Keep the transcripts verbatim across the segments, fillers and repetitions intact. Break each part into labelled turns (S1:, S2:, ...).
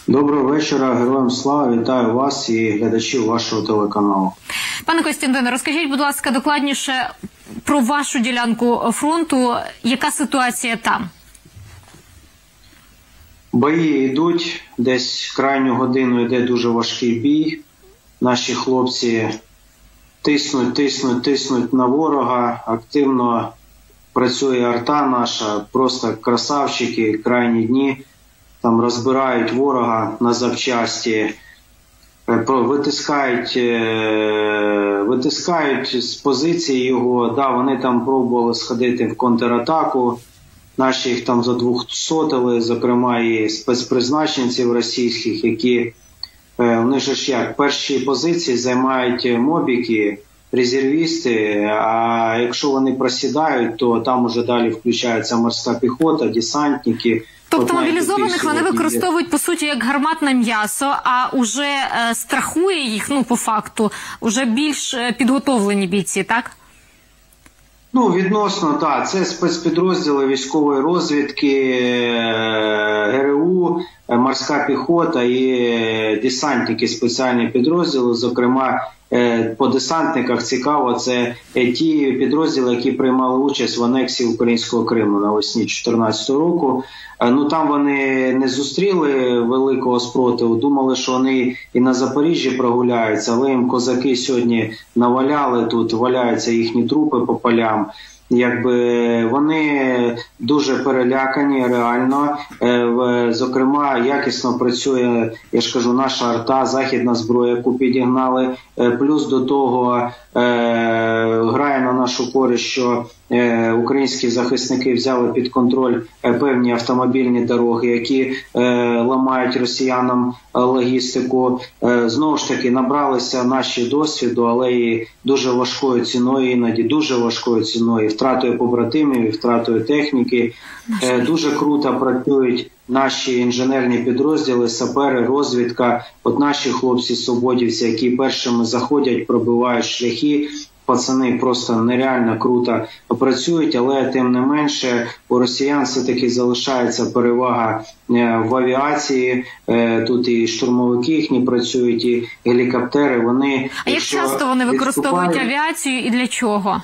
S1: Доброго вечора, героям слава, вітаю вас і глядачів вашого телеканалу.
S2: Пане Костянтине, розкажіть, будь ласка, докладніше про вашу ділянку фронту. Яка ситуація там?
S1: Бої йдуть, десь крайню годину йде дуже важкий бій. Наші хлопці тиснуть, тиснуть, тиснуть на ворога, активно працює арта наша, просто красавчики, крайні дні. Там розбирають ворога на запчасті, витискають, витискають з позиції його. Да, вони там пробували сходити в контратаку, наші їх там задвухсотили, зокрема і спецпризначенців російських, які, вони ж як, перші позиції займають мобіки, резервісти, а якщо вони просідають, то там уже далі включається морська піхота, десантники.
S2: Тобто мобілізованих вони використовують, по суті, як гарматне м'ясо, а уже е, страхує їх, ну, по факту, уже більш підготовлені бійці, так?
S1: Ну, відносно, так. Це спецпідрозділи військової розвідки, ГРУ, морська піхота і десантники, спеціальні підрозділи. Зокрема, по десантниках цікаво, це ті підрозділи, які приймали участь в анексії Українського Криму навесні дві тисячі чотирнадцятого року. Ну, там вони не зустріли великого спротиву, думали, що вони і на Запоріжжі прогуляються, але їм козаки сьогодні наваляли, тут валяються їхні трупи по полям. Якби вони дуже перелякані, реально. Зокрема, якісно працює, я ж кажу, наша арта, західна зброя, яку підігнали. Плюс до того грає на нашу користь, що українські захисники взяли під контроль певні автомобільні дороги, які ламають росіянам логістику. Знову ж таки, набралися наші досвіду, але і дуже важкою ціною, іноді дуже важкою ціною, втратою побратимів, і втратою техніки. Дуже круто працюють наші інженерні підрозділи, сапери, розвідка. От наші хлопці-свободівці, які першими заходять, пробивають шляхи. Пацани просто нереально круто працюють, але тим не менше у росіян все-таки залишається перевага в авіації. Тут і штурмовики їхні працюють, і гелікоптери. Вони,
S2: а як часто вони використовують авіацію і для чого?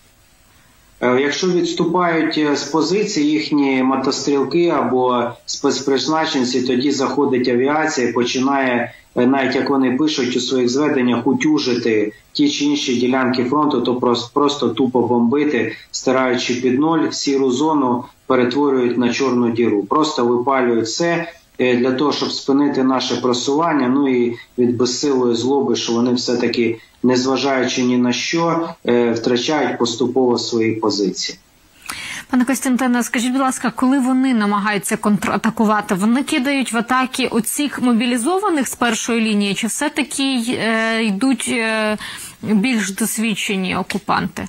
S1: Якщо відступають з позиції їхні мотострілки або спецпризначенці, тоді заходить авіація і починає, навіть як вони пишуть у своїх зведеннях, утюжити ті чи інші ділянки фронту, то просто, просто тупо бомбити, стираючи під ноль, сіру зону перетворюють на чорну діру. Просто випалюють все для того, щоб спинити наше просування, ну і від безсилої злоби, що вони все-таки, незважаючи ні на що, втрачають поступово свої позиції.
S2: Пане Костянтине, скажіть, будь ласка, коли вони намагаються контратакувати, вони кидають в атаки оцих мобілізованих з першої лінії, чи все-таки е, йдуть е, більш досвідчені окупанти?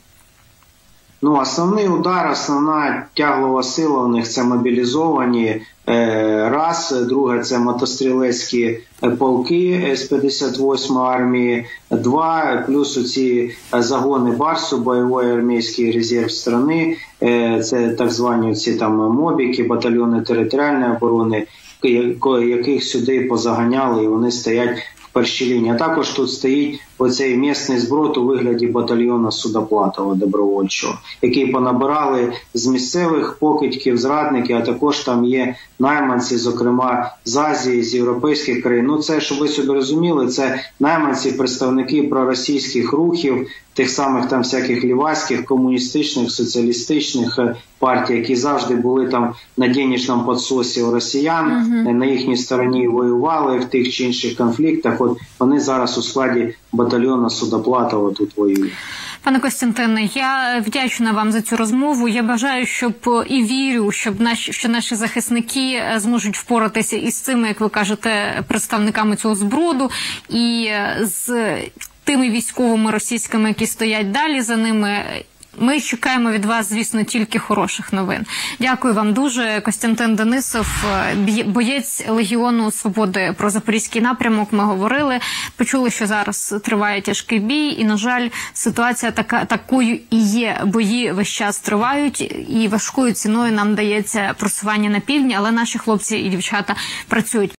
S1: Ну, основний удар, основна тяглова сила у них – це мобілізовані. Раз, друге – це мотострілецькі полки з п'ятдесят восьмої армії, два, плюс оці загони Барсу, бойовий армійський резерв страни, це так звані ці там мобіки, батальйони територіальної оборони, яких сюди позаганяли, і вони стоять в першій лінії. А також тут стоїть оцей місний зброд у вигляді батальйону Судоплатова добровольчого, який понабирали з місцевих покидьків, зрадників, а також там є найманці, зокрема з Азії, з європейських країн. Ну це, щоб ви собі розуміли, це найманці, представники проросійських рухів, тих самих там всяких лівацьких, комуністичних, соціалістичних партій, які завжди були там на денежному підсосі у росіян, uh-huh. на їхній стороні воювали в тих чи інших конфліктах. От вони зараз у складі батальйону Судоплатова тут воюють.
S2: Пане Костянтине, я вдячна вам за цю розмову. Я бажаю, щоб і вірю, щоб наші, що наші захисники зможуть впоратися із цими, як ви кажете, представниками цього зброду, і з тими військовими російськими, які стоять далі за ними. Ми чекаємо від вас, звісно, тільки хороших новин. Дякую вам дуже. Костянтин Денисов, боєць Легіону Свободи, про Запорізький напрямок ми говорили. Почули, що зараз триває тяжкий бій, і, на жаль, ситуація така, такою і є. Бої весь час тривають, і важкою ціною нам дається просування на півдні, але наші хлопці і дівчата працюють.